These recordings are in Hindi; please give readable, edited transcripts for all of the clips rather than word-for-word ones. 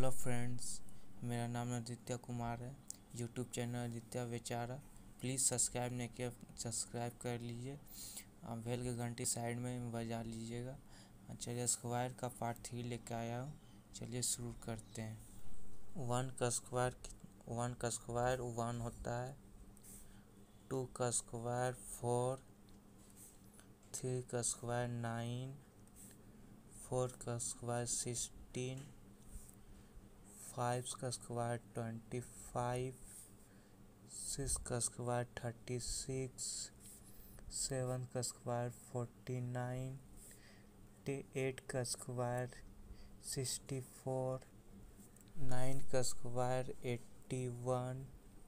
हेलो फ्रेंड्स, मेरा नाम आदित्य कुमार है। यूट्यूब चैनल आदित्य बेचारा। प्लीज़ सब्सक्राइब नहीं किया, सब्सक्राइब कर लीजिए। बेल की घंटी साइड में बजा लीजिएगा। चलिए स्क्वायर का पार्ट 3 लेके आया हूँ। चलिए शुरू करते हैं। वन का स्क्वायर 1 होता है। 2 का स्क्वायर 4, 3 का स्क्वायर 9, 4 का स्क्वायर 16, 5 का स्क्वायर 25, 6 का स्क्वायर 36, 7 का स्क्वायर 49, 8 का स्क्वायर 64, 9 का स्क्वायर 81,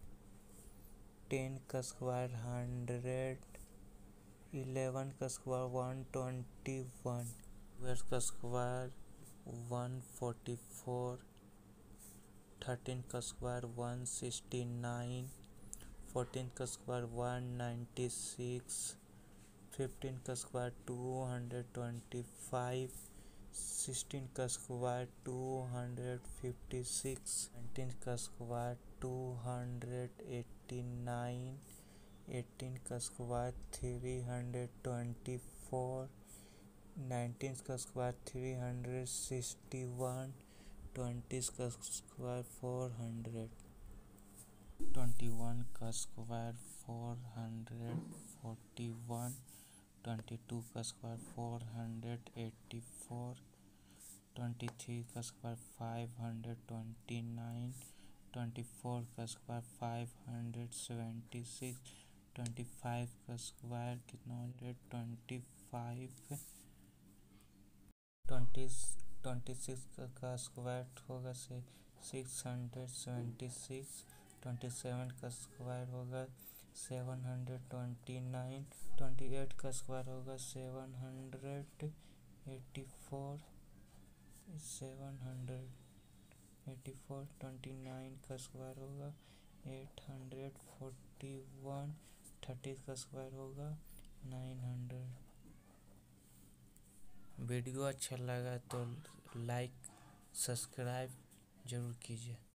10 का स्क्वायर 100, 11 का स्क्वायर 121, 12 का स्क्वायर 144, 13 का स्क्वायर 169, 14 का स्क्वायर 196, 15 का स्क्वायर 225, 16 का स्क्वायर 256, 17 का स्क्वायर 289, 18 का स्क्वायर 324, 19 का स्क्वायर 361, 20 का स्क्वायर 400, 21 का स्क्वायर 441, 22 का स्क्वायर 484, 23 का स्क्वायर 529, 24 का स्क्वायर 576, 25 का स्क्वायर कितना 25, 26 का स्क्वायर होगा 676, 27 का स्क्वायर होगा 729, 28 का स्क्वायर होगा 784, 29 का स्क्वायर होगा 841, 30 का स्क्वायर होगा 900। वीडियो अच्छा लगा तो लाइक सब्सक्राइब जरूर कीजिए।